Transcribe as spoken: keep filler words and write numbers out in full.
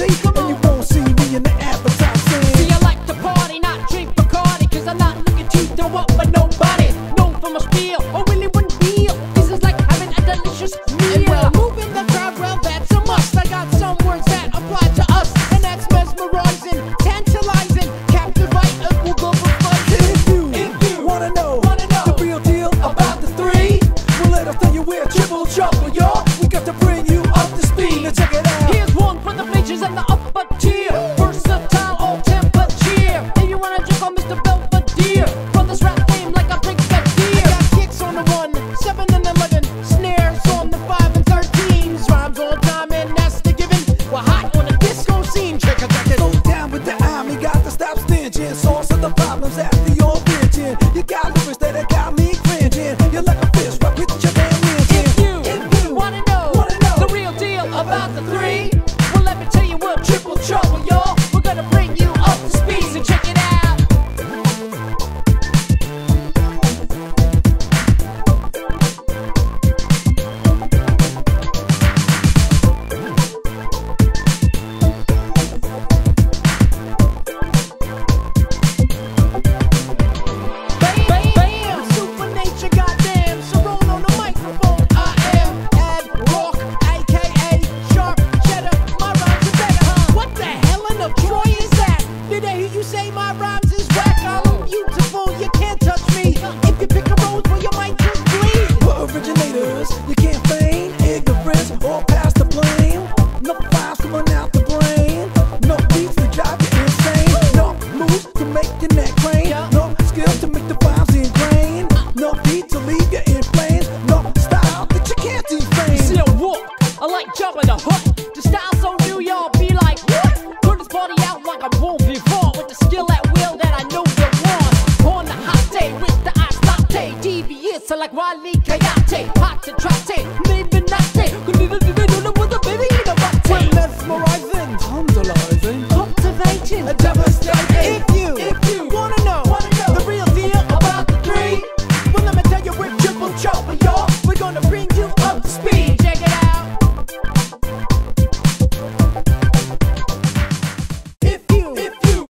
party, and you won't see me in the advertising. See, I like to party, not drink Bacardi, cause I'm not looking to throw up with nobody. Known for my spiel, or really wouldn't feel. This is like having a delicious meal. And well, moving the crowd, well, that's a must. I got some words that apply to us, and that's mesmerizing, tantalizing, captivating, we'll go for fun. If you, if you wanna know, wanna know the real deal about the three, well, let us tell you we're triple trouble, y'all. We got to bring you up to speed. Now check it out. Here's one for the bleachers and the upper tier. Versatile, all temperature. If you wanna drink on Mister Belvedere, from this rap game like a brigadier. I got kicks on the one, seven and eleven, snares on the five and thirteens, rhymes on time and that's the given. We're hot on the disco scene. Check it, check it. Slow down with the army, got to stop stingy. Source of the problems at the origin. You got lyrics that have got me cringing. You're like a fish right with your damn engine. If you, if you wanna know, wanna know the real deal about the three, well, let me tell you we're triple trouble, y'all. We're gonna bring you up to speed, so check it out. Bam, bam, bam, super nature, goddamn. Cerrone on the microphone. I am Ad Rock, aka Sharp Cheddar. My rhymes are better, huh? What the hell in the Troy is that? Did I hear you say my rhymes is whack? I'm beautiful, you can't touch me. If you pick a rose, well, you might just bleed. We're originators, you can't feign ignorance or pass the blame. No files coming out the brain. No beats to drive you insane. No moves to make your neck crane. No skills to make the rhymes ingrained. No beat to leave you in flames. No style that you can't defame. See a walk, I like jumping the hook. The style so new, y'all be like, what? Put this party out like I won't before. With the skill at will that I know you want. On the hot day with the ice latte. Devious, I like Wally Coyote. Hot to trate, maybe not day. With a baby in a We're bate. mesmerizing.